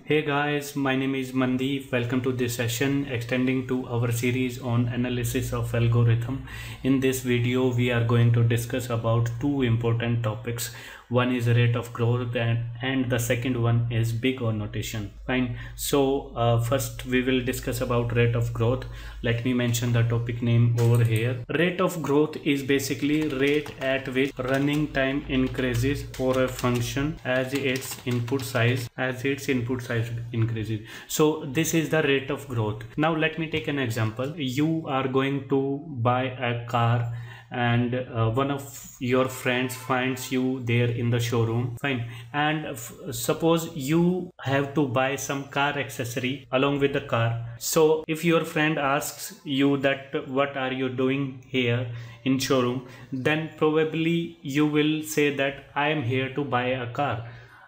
Hey guys, my name is Mandeep. Welcome to this session extending to our series on analysis of algorithm. In this video, we are going to discuss about two important topics. One is rate of growth and the second one is big O notation. Fine. So first we will discuss about rate of growth. Let me mention the topic name over here. Rate of growth is basically rate at which running time increases for a function as its input size increases. So this is the rate of growth. Now let me take an example. You are going to buy a car and one of your friends finds you there in the showroom. Fine. And suppose you have to buy some car accessory along with the car. So if your friend asks you that what are you doing here in showroom, then probably you will say that I am here to buy a car.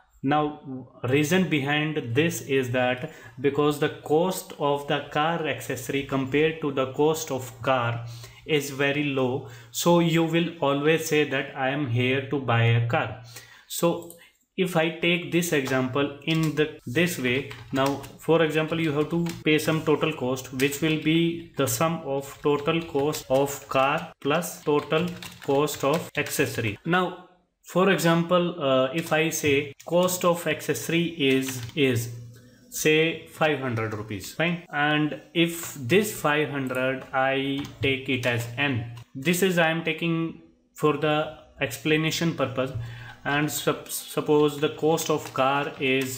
Now reason behind this is that because the cost of the car accessory compared to the cost of car is very low, so you will always say that I am here to buy a car. So if I take this example in this way, now for example you have to pay some total cost which will be the sum of total cost of car plus total cost of accessory. Now for example, if I say cost of accessory is say 500 rupees, fine, and if this 500 I take it as n, this is I am taking for the explanation purpose, and suppose the cost of car is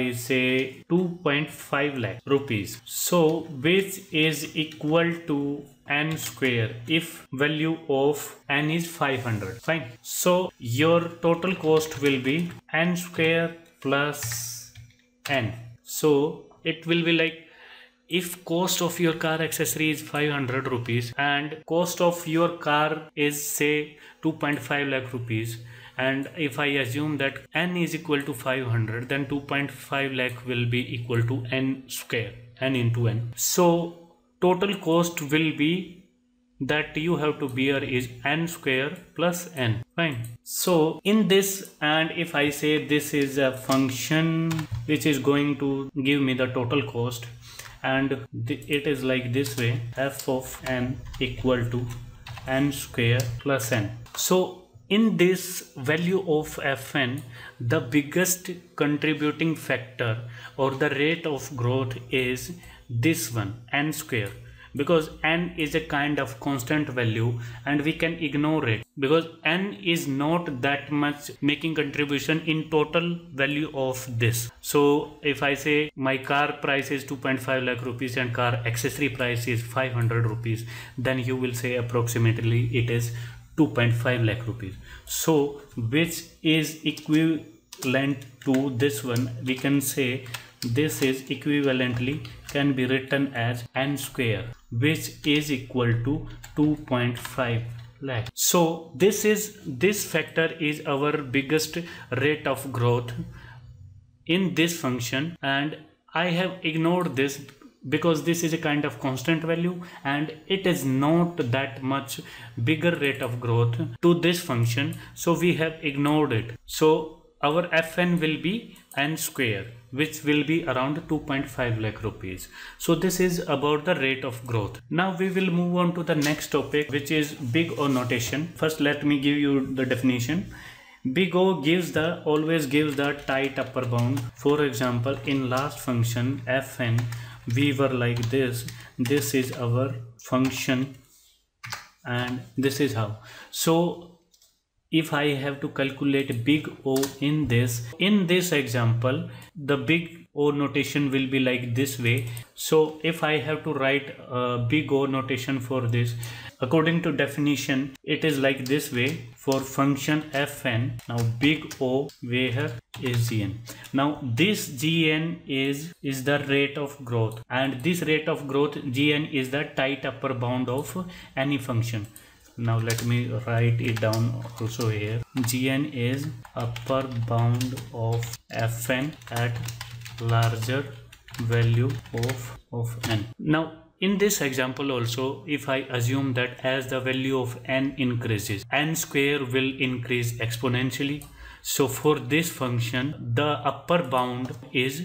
say 2.5 lakh rupees, so which is equal to n square if value of n is 500. Fine. So your total cost will be n square plus n. So it will be like, if cost of your car accessory is 500 rupees and cost of your car is say 2.5 lakh rupees, and if I assume that n is equal to 500, then 2.5 lakh will be equal to n square, n into n. So total cost will be that you have to bear is n square plus n. Fine. So in this, and if I say this is a function which is going to give me the total cost, and it is like this way, f of n equal to n square plus n. So in this value of fn, the biggest contributing factor or the rate of growth is this one, n square, because n is a kind of constant value and we can ignore it because n is not that much making contribution in total value of this. So if I say my car price is 2.5 lakh rupees and car accessory price is 500 rupees, then you will say approximately it is 2.5 lakh rupees. So which is equivalent to this one, we can say this is equivalently can be written as n square, which is equal to 2.5 lakh. So this factor is our biggest rate of growth in this function, and I have ignored this because this is a kind of constant value and it is not that much bigger rate of growth to this function, so we have ignored it. So our fn will be n square, which will be around 2.5 lakh rupees. So this is about the rate of growth. Now we will move on to the next topic, which is big O notation. First let me give you the definition. Big O always gives the tight upper bound. For example, in last function fn, we were like this is our function and this is how. So if I have to calculate big O in this example, the big O notation will be like this way. So if I have to write a big O notation for this, according to definition, it is like this way for function fn. Now big O where is gn. Now this gn is the rate of growth, and this rate of growth gn is the tight upper bound of any function. Now let me write it down also here. Gn is upper bound of fn at larger value of n. Now in this example also, if I assume that as the value of n increases, n square will increase exponentially. So for this function, the upper bound is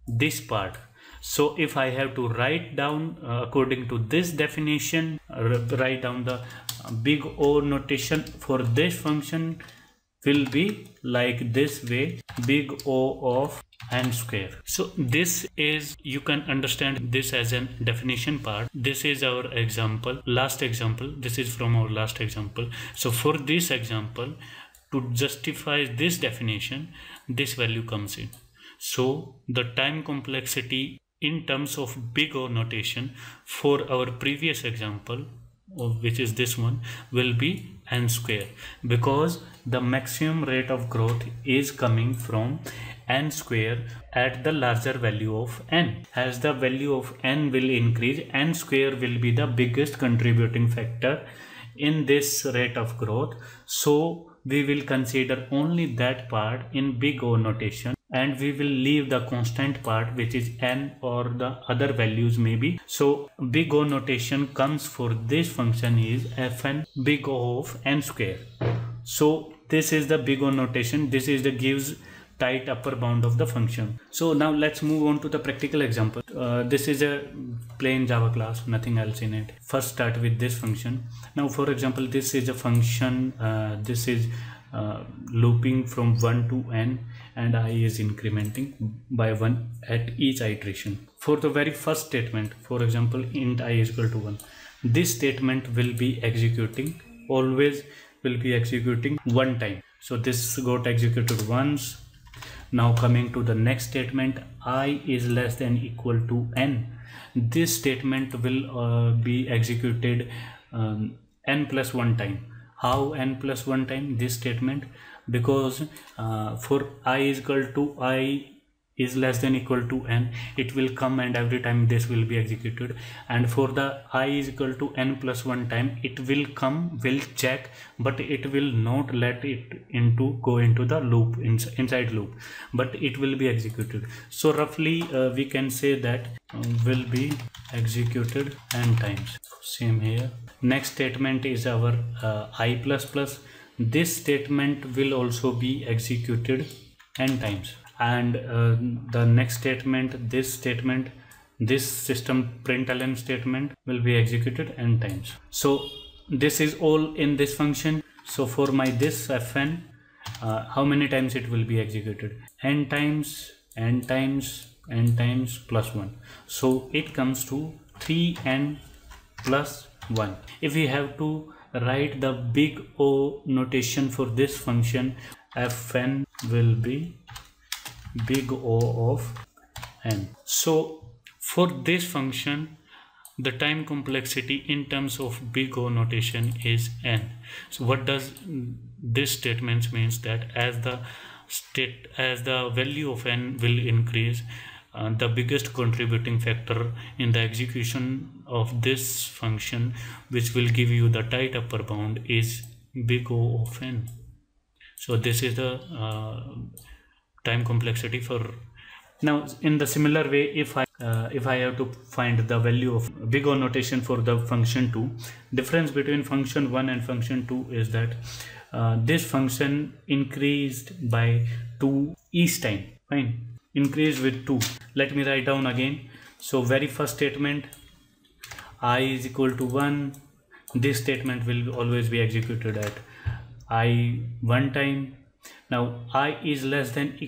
this part. So if I have to write down according to this definition, write down the big O notation for this function will be like this way, big O of n square. So this is, you can understand this as a definition part. This is our example, last example. This is from our last example. So for this example, to justify this definition, this value comes in. So the time complexity in terms of big O notation for our previous example, which is this one, will be n square, because the maximum rate of growth is coming from n square at the larger value of n. As the value of n will increase, n square will be the biggest contributing factor in this rate of growth. So we will consider only that part in big O notation, and we will leave the constant part, which is n, or the other values maybe. So big O notation comes for this function is fn big O of n square. So this is the big O notation. This is the gives tight upper bound of the function. So now let's move on to the practical example. This is a plain Java class, nothing else in it. First start with this function. Now for example, this is a function, this is looping from 1 to n, and I is incrementing by 1 at each iteration. For the very first statement, for example, int I is equal to 1, this statement will be executing, always will be executing one time. So this got executed once. Now coming to the next statement, I is less than equal to n. This statement will be executed n plus 1 time. How n plus 1 time this statement? Because for I is equal to I is less than equal to n, it will come and every time this will be executed. And for the I is equal to n plus 1 time, it will come, will check, but it will not let it go into the loop, inside loop, but it will be executed. So roughly we can say that will be executed n times. Same here. Next statement is our I plus plus. This statement will also be executed n times. And the next statement, this system println statement will be executed n times. So this is all in this function. So for my this fn, how many times it will be executed? N times, n times, n times plus 1. So it comes to 3n plus 1. If we have to write the big O notation for this function, fn will be big O of n. So for this function, the time complexity in terms of big O notation is n. So what does this statement means? That as the value of n will increase, the biggest contributing factor in the execution of this function, which will give you the tight upper bound, is big O of n. So this is the time complexity for. Now in the similar way, if I have to find the value of big O notation for the function 2, difference between function 1 and function 2 is that this function increased by 2 each time. Fine, increased with 2. Let me write down again. So very first statement, I is equal to 1. This statement will always be executed at I 1 time. Now I is less than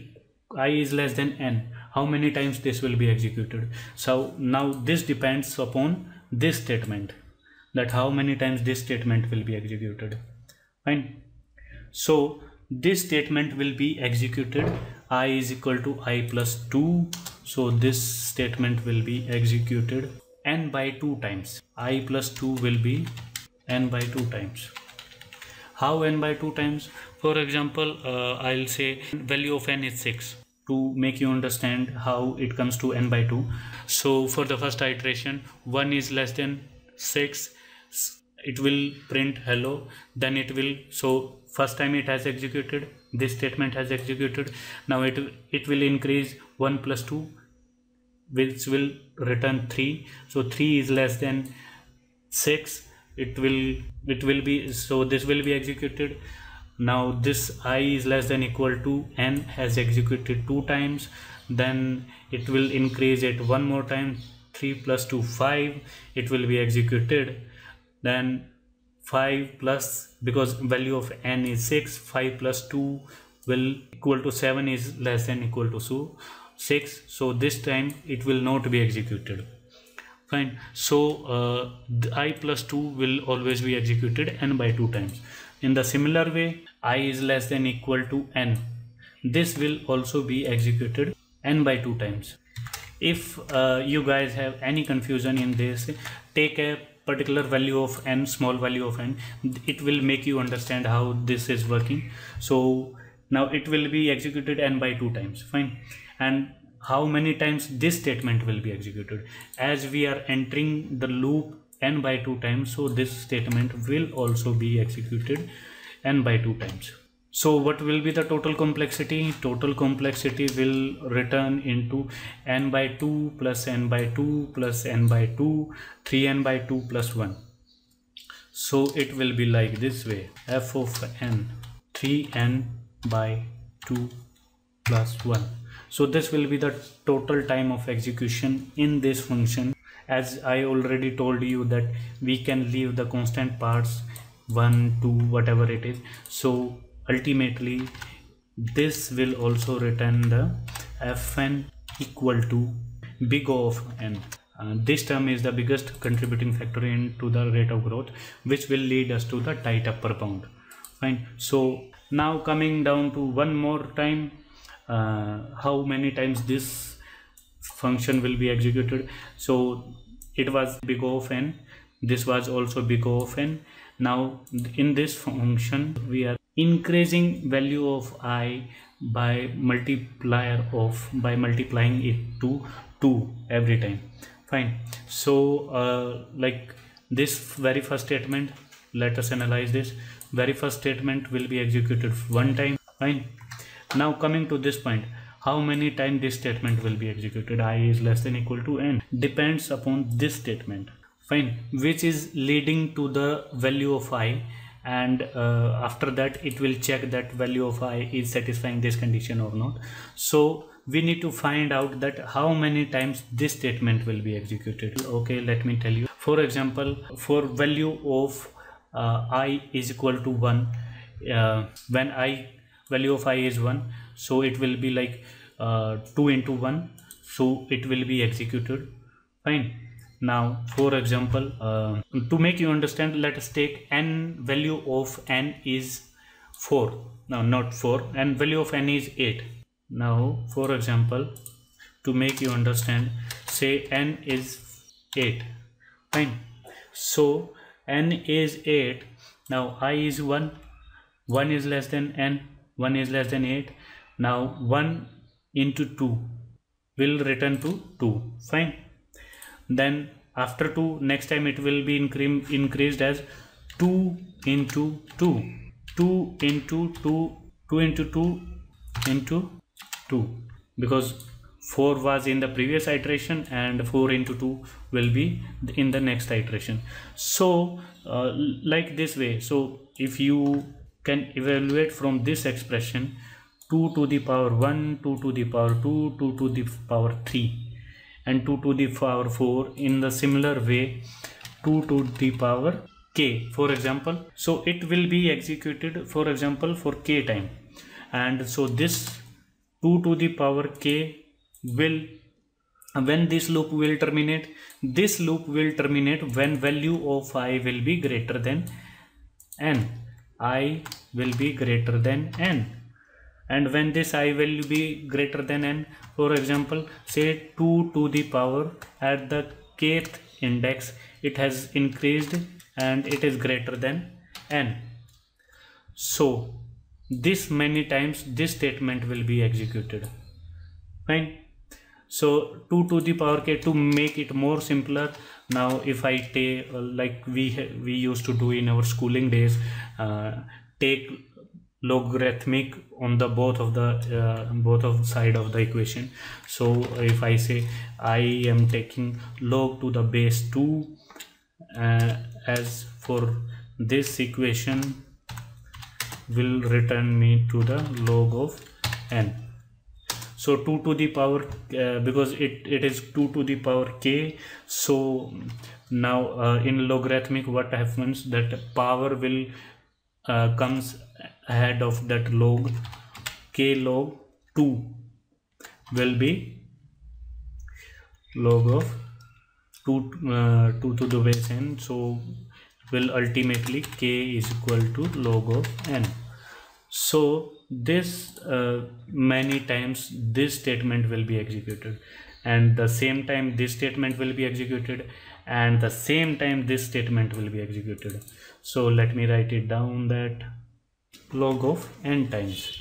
n. How many times this will be executed? So now this depends upon this statement, that how many times this statement will be executed. Fine. So this statement will be executed I is equal to I plus 2. So this statement will be executed n by 2 times. I plus 2 will be n by 2 times. How n by 2 times? For example, I'll say value of n is 6 to make you understand how it comes to n by 2. So for the first iteration, 1 is less than 6, it will print hello, then it will, so first time it has executed, this statement has executed. Now it will increase 1 plus 2, which will return 3. So 3 is less than 6, it will be, so this will be executed. Now this I is less than equal to n has executed 2 times. then it will increase it one more time, 3 plus 2 5, it will be executed. Then 5 plus, because value of n is 6, 5 plus 2 will equal to 7 is less than equal to 6, so this time it will not be executed. Fine. So I plus 2 will always be executed n by 2 times. In the similar way, I is less than equal to n, this will also be executed n by 2 times. If you guys have any confusion in this, take a particular value of n, small value of n, it will make you understand how this is working. So now it will be executed n by 2 times. Fine. And how many times this statement will be executed? As we are entering the loop n by 2 times, so this statement will also be executed n by 2 times. So what will be the total complexity? Total complexity will return into n by 2 plus n by 2 plus n by 2, 3n by 2 plus 1. So it will be like this way: f of n, 3n by 2 plus 1. So this will be the total time of execution in this function. As I already told you that we can leave the constant parts 1, 2, whatever it is. So ultimately this will also return the fn equal to big O of n. This term is the biggest contributing factor into the rate of growth, which will lead us to the tight upper bound. Fine. So now coming down to one more time, how many times this function will be executed. So it was big O of n, this was also big O of n. Now in this function we are increasing value of I by multiplying it to 2 every time. Fine. So like this very first statement, let us analyze this. Very first statement will be executed one time. Fine. Now coming to this point, how many times this statement will be executed? I is less than equal to n, depends upon this statement. Fine. Which is leading to the value of I, and after that it will check that value of I is satisfying this condition or not. So we need to find out that how many times this statement will be executed. Okay, let me tell you. For example, for value of I is equal to 1, when value of I is 1, so it will be like 2 into 1, so it will be executed. Fine. Now for example, to make you understand, let us take n, value of n is 4, no, not 4, and value of n is 8. Now for example, to make you understand, say n is 8. Fine. So n is 8, now I is 1, 1 is less than n, 1 is less than 8. Now 1 into 2 will return to 2. Fine. Then after 2, next time it will be increased as 2 into 2, 2 into 2, 2 into 2 into 2, because 4 was in the previous iteration and 4 into 2 will be in the next iteration. So like this way. So if you can evaluate from this expression, 2 to the power 1, 2 to the power 2, 2 to the power 3, and 2 to the power 4, in the similar way 2 to the power k, for example. So it will be executed, for example, for k time, and so this 2 to the power k will, when this loop will terminate, this loop will terminate when value of I will be greater than n. I will be greater than n. And when this I will be greater than n, for example, say 2 to the power, at the kth index it has increased and it is greater than n. So this many times this statement will be executed. Fine. So 2 to the power k, to make it more simpler, now if I take like we used to do in our schooling days, take logarithmic on the both of side of the equation. So if I say I am taking log to the base 2, as for this equation will return me to the log of n. So 2 to the power because it is 2 to the power k. So now in logarithmic what happens, that power will comes ahead of that log. K log 2 will be log of 2 to the base n, so will ultimately k is equal to log of n. So this many times this statement will be executed, and the same time this statement will be executed, and the same time this statement will be executed. So let me write it down, that log of n times,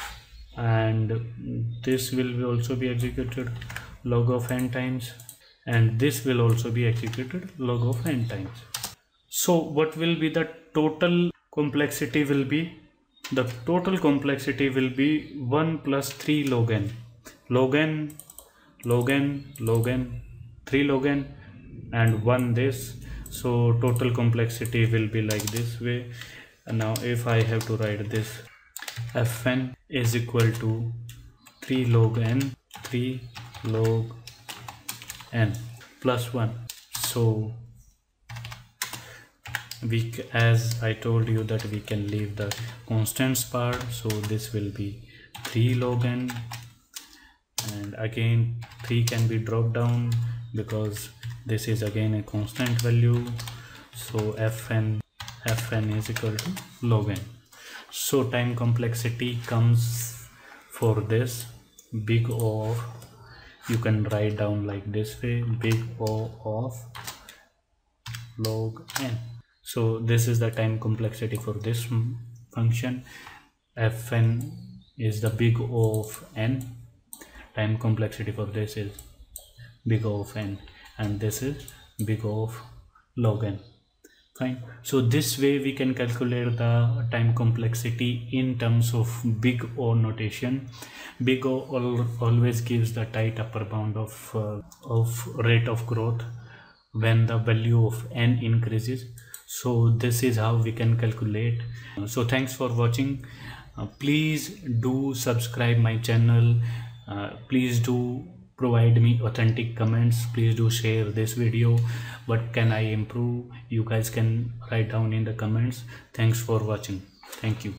and this will also be executed log of n times, and this will also be executed log of n times. So what will be the total complexity will be? The total complexity will be 1 plus 3 log n, log n, log n, log n, 3 log n, and 1 this. So total complexity will be like this way. And now if I have to write this, fn is equal to 3 log n, 3 log n plus 1. So we, as I told you, that we can leave the constants part, so this will be 3 log n, and again 3 can be dropped down because this is again a constant value. So fn is equal to log n. So time complexity comes for this big O of, you can write down like this way, big O of log n. So this is the time complexity for this function. Fn is the big O of n. Time complexity for this is big O of n, and this is big O of log n. Fine. So this way we can calculate the time complexity in terms of big O notation. Big O always gives the tight upper bound of rate of growth when the value of n increases. So this is how we can calculate. So thanks for watching. Please do subscribe my channel. Please do provide me authentic comments. Please do share this video. What can I improve? You guys can write down in the comments. Thanks for watching. Thank you.